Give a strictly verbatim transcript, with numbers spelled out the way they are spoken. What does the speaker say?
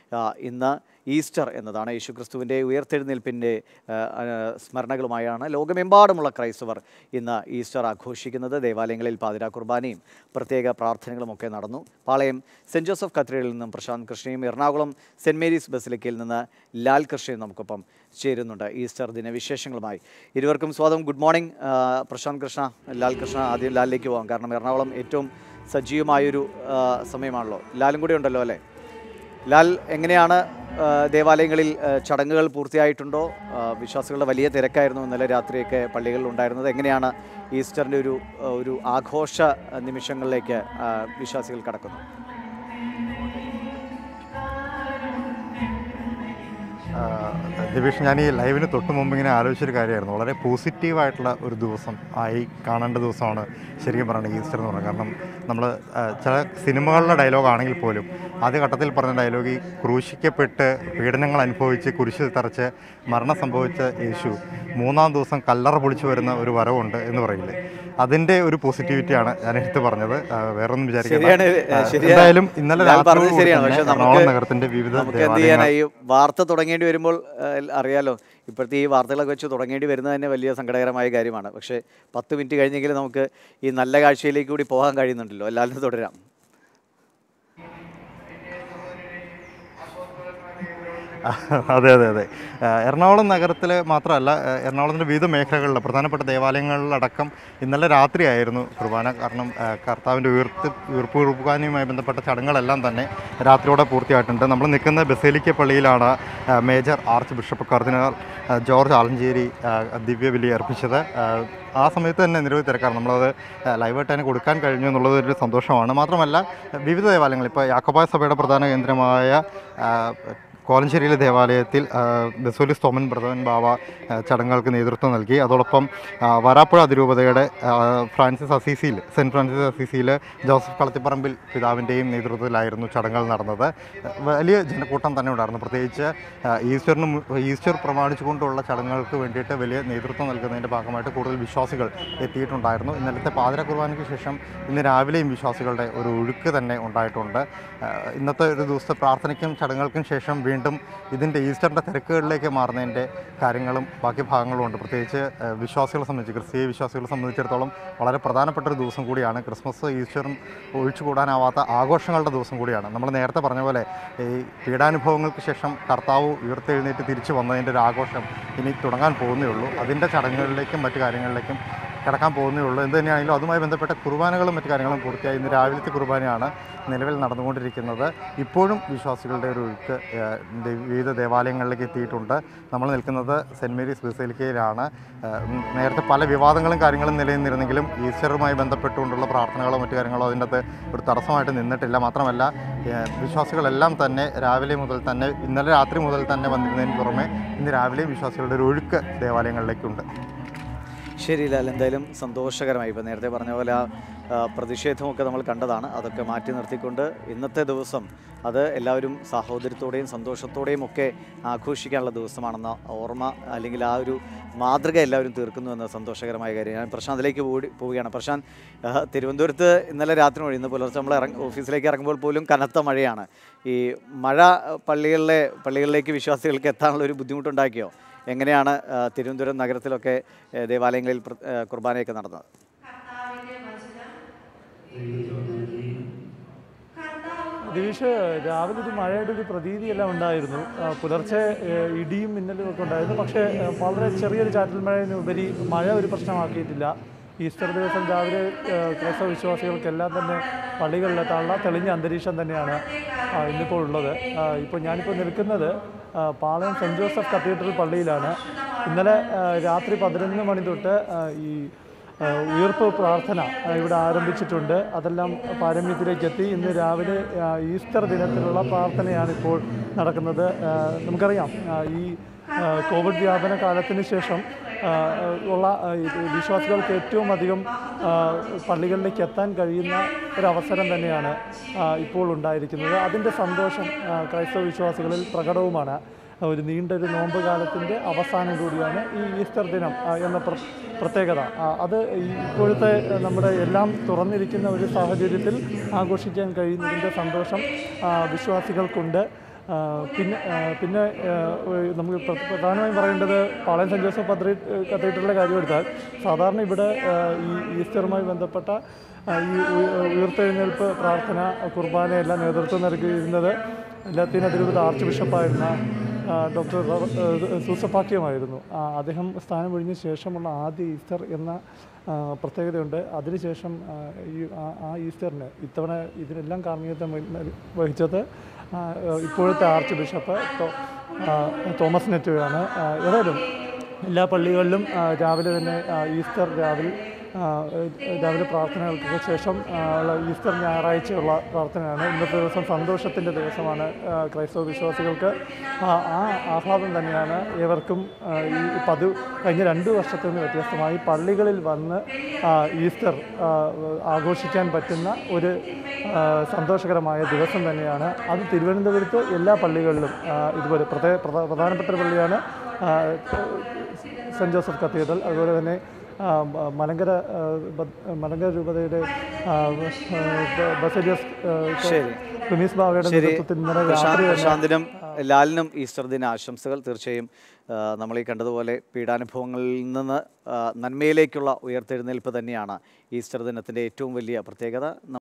ഇന്ന് ഈസ്റ്റർ എന്നതാണ്. യേശുക്രിസ്തുവിൻ്റെ ഉയർത്തെഴുന്നേൽപ്പിൻ്റെ സ്മരണകളുമായാണ് ലോകമെമ്പാടുമുള്ള ക്രൈസ്തവർ ഇന്ന് ഈസ്റ്റർ ആഘോഷിക്കുന്നത്. ദേവാലയങ്ങളിൽ പാതിരാ കുർബാനയും പ്രത്യേക പ്രാർത്ഥനകളുമൊക്കെ നടന്നു. പാളയം സെൻറ്റ് ജോസഫ് കത്തീഡ്രലിൽ നിന്നും പ്രശാന്ത് കൃഷ്ണയും എറണാകുളം സെൻറ്റ് മേരീസ് ബസിലിക്കയിൽ നിന്ന് ലാൽ കൃഷ്ണയും നമുക്കൊപ്പം ചേരുന്നുണ്ട് ഈസ്റ്റർ ദിനവിശേഷങ്ങളുമായി. ഇരുവർക്കും സ്വാഗതം. Good morning Prashanth Krishna, Lal Krishna. ആദ്യം ലാലിലേക്ക് പോകാം, കാരണം എറണാകുളം ഏറ്റവും സജീവമായൊരു സമയമാണല്ലോ. ലാലും കൂടി ഉണ്ടല്ലോ അല്ലേ? ലാൽ, എങ്ങനെയാണ് ദേവാലയങ്ങളിൽ ചടങ്ങുകൾ പൂർത്തിയായിട്ടുണ്ടോ? വിശ്വാസികളുടെ വലിയ തിരക്കായിരുന്നു ഇന്നലെ രാത്രിയൊക്കെ പള്ളികളിൽ ഉണ്ടായിരുന്നത്. എങ്ങനെയാണ് ഈസ്റ്ററിൻ്റെ ഒരു ഒരു ആഘോഷ നിമിഷങ്ങളിലേക്ക് വിശ്വാസികൾ കടക്കുന്നത്? ദിവിഷ്, ഞാൻ ഈ ലൈവിന് തൊട്ട് മുമ്പ് ഇങ്ങനെ ആലോചിച്ചൊരു കാര്യമായിരുന്നു. വളരെ പോസിറ്റീവായിട്ടുള്ള ഒരു ദിവസം ആയി കാണേണ്ട ദിവസമാണ് ശരിക്കും പറയുന്നത് ഈസ്റ്റർ എന്ന് പറയുന്നത്. കാരണം നമ്മൾ ചില സിനിമകളിലെ ഡയലോഗാണെങ്കിൽ പോലും ആദ്യ ഘട്ടത്തിൽ പറഞ്ഞ ഡയലോഗ്, ഈ ക്രൂശിക്കപ്പെട്ട് പീഡനങ്ങൾ അനുഭവിച്ച് കുരിശിൽ തറച്ച് മരണം സംഭവിച്ച യേശു മൂന്നാം ദിവസം കല്ലറ പൊളിച്ചു വരുന്ന ഒരു വരവുണ്ട് എന്ന് പറയില്ലേ, അതിൻ്റെ ഒരു പോസിറ്റിവിറ്റിയാണ് ഞാൻ എടുത്ത് പറഞ്ഞത്. വേറൊന്നും വിചാരിക്കുന്നത്. എന്തായാലും ഇന്നലെ നഗരത്തിന്റെ വിവിധ വാർത്ത തുടങ്ങേണ്ടി വരുമ്പോൾ അറിയാലോ, ഇപ്പോഴത്തെ ഈ വാർത്തകളൊക്കെ വെച്ച് തുടങ്ങേണ്ടി വരുന്നത് തന്നെ വലിയ സങ്കടകരമായ കാര്യമാണ്. പക്ഷേ പത്ത് മിനിറ്റ് കഴിഞ്ഞെങ്കിലും നമുക്ക് ഈ നല്ല കാഴ്ചയിലേക്ക് കൂടി പോകാൻ കഴിയുന്നുണ്ടല്ലോ. എല്ലാവരും തുടരാം. അതെ അതെ അതെ എറണാകുളം നഗരത്തിൽ മാത്രമല്ല, എറണാകുളത്തിൻ്റെ വിവിധ മേഖലകളിലെ പ്രധാനപ്പെട്ട ദേവാലയങ്ങളിലടക്കം ഇന്നലെ രാത്രിയായിരുന്നു കുർബാന. കാരണം കർത്താവിൻ്റെ ഉയർത്ത് ഉയർപ്പ് കുർബാനയുമായി ബന്ധപ്പെട്ട ചടങ്ങുകളെല്ലാം തന്നെ രാത്രിയോടെ പൂർത്തിയായിട്ടുണ്ട്. നമ്മൾ നിൽക്കുന്ന ബസേലിക്ക പള്ളിയിലാണ് major archbishop cardinal George Alencherry ദിവ്യബലി അർപ്പിച്ചത്. ആ സമയത്ത് തന്നെ നിരവധി തിരക്കാണ്. നമ്മളത് ലൈവായിട്ട് തന്നെ കൊടുക്കാൻ കഴിഞ്ഞു എന്നുള്ളത് ഒരു സന്തോഷമാണ്. മാത്രമല്ല വിവിധ ദേവാലയങ്ങൾ, ഇപ്പോൾ യാക്കോബായ സഭയുടെ പ്രധാന കേന്ദ്രമായ കോലഞ്ചേരിയിലെ ദേവാലയത്തിൽ ബസോലിസ് തോമൻ ബ്രദവൻ ബാവ ചടങ്ങുകൾക്ക് നേതൃത്വം നൽകി. അതോടൊപ്പം വരാപ്പുഴ അതിരൂപതയുടെ ഫ്രാൻസിസ് അസീസിയിൽ സെൻറ്റ് ഫ്രാൻസിസ് അസീസിയിൽ ജോസഫ് കളത്തിപ്പറമ്പിൽ പിതാവിൻ്റെയും നേതൃത്വത്തിലായിരുന്നു ചടങ്ങുകൾ നടന്നത്. വലിയ ജനക്കൂട്ടം തന്നെ ഉണ്ടായിരുന്നു. പ്രത്യേകിച്ച് ഈസ്റ്ററിന് ഈസ്റ്റർ പ്രമാണിച്ചുകൊണ്ടുള്ള ചടങ്ങുകൾക്ക് വേണ്ടിയിട്ട് വലിയ നേതൃത്വം നൽകുന്നതിൻ്റെ ഭാഗമായിട്ട് കൂടുതൽ വിശ്വാസികൾ എത്തിയിട്ടുണ്ടായിരുന്നു. ഇന്നലത്തെ പാതിര കുർബാനയ്ക്ക് ശേഷം ഇന്ന് രാവിലെയും വിശ്വാസികളുടെ ഒരു ഒഴുക്ക് തന്നെ ഉണ്ടായിട്ടുണ്ട്. ഇന്നത്തെ ഒരു ദിവസത്തെ പ്രാർത്ഥനയ്ക്കും ചടങ്ങുകൾക്കും ശേഷം വീണ്ടും ഇതിൻ്റെ ഈസ്റ്ററിൻ്റെ തിരക്കുകളിലേക്ക് മാറുന്നതിൻ്റെ കാര്യങ്ങളും ബാക്കി ഭാഗങ്ങളും ഉണ്ട്. പ്രത്യേകിച്ച് വിശ്വാസികളെ സംബന്ധിച്ച്, ക്രിസ്തീയ വിശ്വാസികളെ സംബന്ധിച്ചിടത്തോളം വളരെ പ്രധാനപ്പെട്ട ഒരു ദിവസം കൂടിയാണ്. ക്രിസ്മസ് ഈസ്റ്ററും ഒഴിച്ചുകൂടാനാവാത്ത ആഘോഷങ്ങളുടെ ദിവസം കൂടിയാണ്. നമ്മൾ നേരത്തെ പറഞ്ഞ പോലെ ഈ പീഡാനുഭവങ്ങൾക്ക് ശേഷം കർത്താവ് ഉയർത്തെഴുന്നേറ്റ് തിരിച്ചു വന്നതിൻ്റെ ഒരു ആഘോഷം ഇനി തുടങ്ങാൻ പോകുന്നേ ഉള്ളൂ. അതിൻ്റെ ചടങ്ങുകളിലേക്കും മറ്റു കാര്യങ്ങളിലേക്കും കിടക്കാൻ പോകുന്നേ ഉള്ളൂ. എന്ത് തന്നെയാണെങ്കിലും അതുമായി ബന്ധപ്പെട്ട കുർബാനകളും മറ്റു കാര്യങ്ങളും പൂർത്തിയായി. ഇന്ന് രാവിലത്തെ കുർബാനയാണ് നിലവിൽ നടന്നുകൊണ്ടിരിക്കുന്നത്. ഇപ്പോഴും വിശ്വാസികളുടെ ഒരു ഒഴുക്ക് വിവിധ ദേവാലയങ്ങളിലേക്ക് എത്തിയിട്ടുണ്ട്. നമ്മൾ നിൽക്കുന്നത് സെൻറ്റ് മേരീസ് ബസിലിക്കയിലാണ്. നേരത്തെ പല വിവാദങ്ങളും കാര്യങ്ങളും നിലനിന്നിരുന്നെങ്കിലും ഈസ്റ്ററുമായി ബന്ധപ്പെട്ടുകൊണ്ടുള്ള പ്രാർത്ഥനകളോ മറ്റു കാര്യങ്ങളോ അതിൻ്റെ അകത്ത് ഒരു തടസ്സമായിട്ട് നിന്നിട്ടില്ല. മാത്രമല്ല വിശ്വാസികളെല്ലാം തന്നെ രാവിലെ മുതൽ തന്നെ, ഇന്നലെ രാത്രി മുതൽ തന്നെ വന്നിരുന്നതിന് പുറമെ ഇന്ന് രാവിലെയും വിശ്വാസികളുടെ ഒരു ഒഴുക്ക് ദേവാലയങ്ങളിലേക്കുണ്ട്. ശരി ലാൽ, എന്തായാലും സന്തോഷകരമായി. ഇപ്പോൾ നേരത്തെ പറഞ്ഞ പോലെ ആ പ്രതിഷേധമൊക്കെ നമ്മൾ കണ്ടതാണ്. അതൊക്കെ മാറ്റി നിർത്തിക്കൊണ്ട് ഇന്നത്തെ ദിവസം അത് എല്ലാവരും സാഹോദര്യത്തോടെയും സന്തോഷത്തോടെയും ഒക്കെ ആഘോഷിക്കാനുള്ള ദിവസമാണെന്ന ഓർമ്മ, അല്ലെങ്കിൽ ആ ഒരു മാതൃക എല്ലാവരും തീർക്കുന്നു എന്ന സന്തോഷകരമായ കാര്യം. ഞാൻ പ്രശാന്തിലേക്ക് പോയി പോവുകയാണ്. പ്രശാന്ത്, തിരുവനന്തപുരത്ത് ഇന്നലെ രാത്രി മഴ, ഇന്ന് പുലർച്ചെ നമ്മൾ ഇറങ്ങ ഓഫീസിലേക്ക് ഇറങ്ങുമ്പോൾ പോലും കനത്ത മഴയാണ്. ഈ മഴ പള്ളികളിലെ പള്ളികളിലേക്ക് വിശ്വാസികൾക്ക് എത്താനുള്ള ഒരു ബുദ്ധിമുട്ടുണ്ടാക്കിയോ? എങ്ങനെയാണ് തിരുവനന്തപുരം നഗരത്തിലൊക്കെ ദേവാലയങ്ങളിൽ കുർബാനയൊക്കെ നടന്നത്? ദിവിഷ്, രാവിലെ ഒരു മഴയുടെ ഒരു പ്രതീതിയെല്ലാം ഉണ്ടായിരുന്നു. പുലർച്ചെ ഇടിയും മിന്നലും ഒക്കെ ഉണ്ടായിരുന്നു. പക്ഷേ വളരെ ചെറിയൊരു ചാറ്റൽ മഴയിനുപരി മഴ ഒരു പ്രശ്നമാക്കിയിട്ടില്ല. ഈസ്റ്റർ ദിവസം രാവിലെ ക്രൈസ്തവ വിശ്വാസികൾക്കെല്ലാം തന്നെ പള്ളികളിലെത്താനുള്ള തെളിഞ്ഞ അന്തരീക്ഷം തന്നെയാണ് ഇന്നിപ്പോൾ ഉള്ളത്. ഇപ്പോൾ ഞാനിപ്പോൾ നിൽക്കുന്നത് പാളയം സെൻറ്റ് ജോസഫ് കത്തീഡ്രൽ പള്ളിയിലാണ്. ഇന്നലെ രാത്രി പതിനൊന്ന് മണി തൊട്ട് ഈ ഉയർപ്പ് പ്രാർത്ഥന ഇവിടെ ആരംഭിച്ചിട്ടുണ്ട്. അതെല്ലാം പാരമ്യത്തിലേക്ക് എത്തി. ഇന്ന് രാവിലെ ഈസ്റ്റർ ദിനത്തിലുള്ള പ്രാർത്ഥനയാണ് ഇപ്പോൾ നടക്കുന്നത്. നമുക്കറിയാം, ഈ കോവിഡ് വ്യാപന കാലത്തിന് ശേഷം ഉള്ള വിശ്വാസികൾക്ക് ഏറ്റവും അധികം പള്ളികളിലേക്ക് എത്താൻ കഴിയുന്ന ഒരവസരം തന്നെയാണ് ഇപ്പോൾ ഉണ്ടായിരിക്കുന്നത്. അതിൻ്റെ സന്തോഷം ക്രൈസ്തവ വിശ്വാസികളിൽ പ്രകടവുമാണ്. ഒരു നീണ്ടൊരു നോമ്പ് കാലത്തിൻ്റെ അവസാനം കൂടിയാണ് ഈ ഈസ്റ്റർ ദിനം എന്ന പ്രത്യേകത. അത് ഇപ്പോഴത്തെ നമ്മുടെ എല്ലാം തുറന്നിരിക്കുന്ന ഒരു സാഹചര്യത്തിൽ ആഘോഷിക്കാൻ കഴിയുന്നതിൻ്റെ സന്തോഷം വിശ്വാസികൾക്കുണ്ട്. പിന്നെ പിന്നെ നമുക്ക് പ്രധാനമായും പറയേണ്ടത് പാളയം സെൻറ്റ് ജോസഫ് പത്രി കത്തീഡ്രലിലെ കാര്യം എടുത്താൽ സാധാരണ ഇവിടെ ഈ ഈസ്റ്ററുമായി ബന്ധപ്പെട്ട ഈ ഉയർത്തെഴുന്നേൽപ്പ് പ്രാർത്ഥന കുർബാനയെല്ലാം നേതൃത്വം നൽകിയിരുന്നത് ലത്തീൻ അതിരൂപത ആർച്ച് ബിഷപ്പായിരുന്ന ഡോക്ടർ സൂസപാക്യമായിരുന്നു. അദ്ദേഹം സ്ഥാനം ഒഴിഞ്ഞ ശേഷമുള്ള ആദ്യ ഈസ്റ്റർ എന്ന പ്രത്യേകതയുണ്ട്. അതിനുശേഷം ഈ ആ ഈസ്റ്ററിന് ഇത്തവണ ഇതിനെല്ലാം കാർമ്മികത്വം വഹിച്ചത് ഇപ്പോഴത്തെ ആർച്ച് ബിഷപ്പ് തോമസ് നെറ്റോയാണ്. ഏതായാലും എല്ലാ പള്ളികളിലും രാവിലെ തന്നെ ഈസ്റ്റർ രാവിലെ രാവിലെ പ്രാർത്ഥനകൾക്കൊക്കെ ശേഷം ഈസ്റ്റർ ഞായറാഴ്ചയുള്ള പ്രാർത്ഥനയാണ്. ഇന്നത്തെ ദിവസം സന്തോഷത്തിൻ്റെ ദിവസമാണ് ക്രൈസ്തവ വിശ്വാസികൾക്ക്. ആ ആഹ്ലാദം തന്നെയാണ് ഏവർക്കും ഈ പതിവ് കഴിഞ്ഞ രണ്ട് വർഷത്തിൽ നിന്ന് വ്യത്യസ്തമായി പള്ളികളിൽ വന്ന് ഈസ്റ്റർ ആഘോഷിക്കാൻ പറ്റുന്ന ഒരു സന്തോഷകരമായ ദിവസം തന്നെയാണ്. അത് തിരുവനന്തപുരത്ത് എല്ലാ പള്ളികളിലും ഇതുപോലെ പ്രത്യേക പ്രധാനപ്പെട്ട ഒരു പള്ളിയാണ് സെൻറ്റ് ജോസഫ് കത്തീഡ്രൽ. അതുപോലെ തന്നെ മലങ്കര മലങ്കര രൂപതയുടെ ബസേലിയസ് ക്ലിമീസ് ബാവയുടെ നേതൃത്വത്തിൽ ഇന്നലെ രാത്രി ശാന്തിനും ലാലിനും ഈസ്റ്റർ ദിന ആശംസകൾ. തീർച്ചയായും നമ്മൾ ഈ കണ്ടതുപോലെ പീഡാനുഭവങ്ങളിൽ നിന്ന് നന്മയിലേക്കുള്ള ഉയർത്തെഴുന്നേൽപ്പ് തന്നെയാണ് ഈസ്റ്റർ ദിനത്തിൻ്റെ ഏറ്റവും വലിയ പ്രത്യേകത.